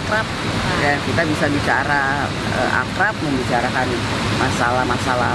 akrab, ya kita bisa bicara akrab, membicarakan masalah-masalah.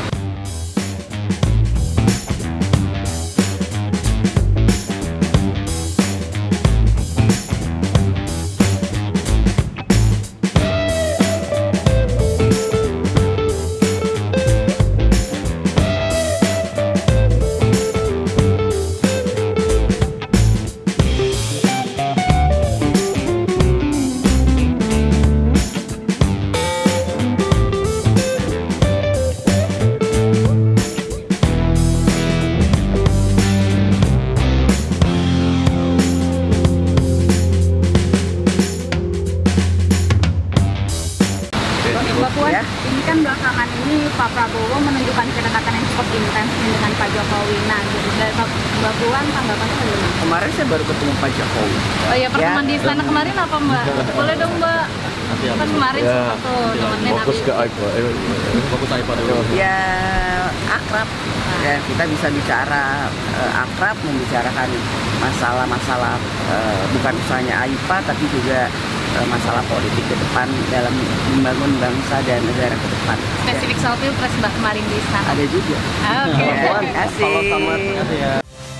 Mbak Puan, ini kan belakangan ini Pak Prabowo menunjukkan kedekatan yang cukup intens dengan Pak Jokowi. Nah, dari Mbak Puan tanggapannya bagaimana? Kemarin saya baru ketemu Pak Jokowi. Oh iya, pertemuan di istana kemarin apa Mbak? Boleh dong Mbak? Kan kemarin sempat tuh temennya fokus ke Aipa, fokus Aipa dulu. Ya akrab, ya kita bisa bicara akrab, membicarakan masalah-masalah bukan hanya Aipa tapi juga masalah politik ke depan dalam membangun bangsa dan negara ke depan. Spesifik soal pilpres Mbak kemarin di istana. Ada juga. Oke. Terima kasih.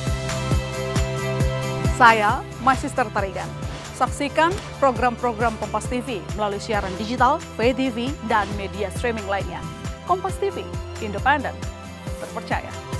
Saya Magister Tarigan. Saksikan program-program Kompas TV melalui siaran digital, pay TV, dan media streaming lainnya. Kompas TV, independen, terpercaya.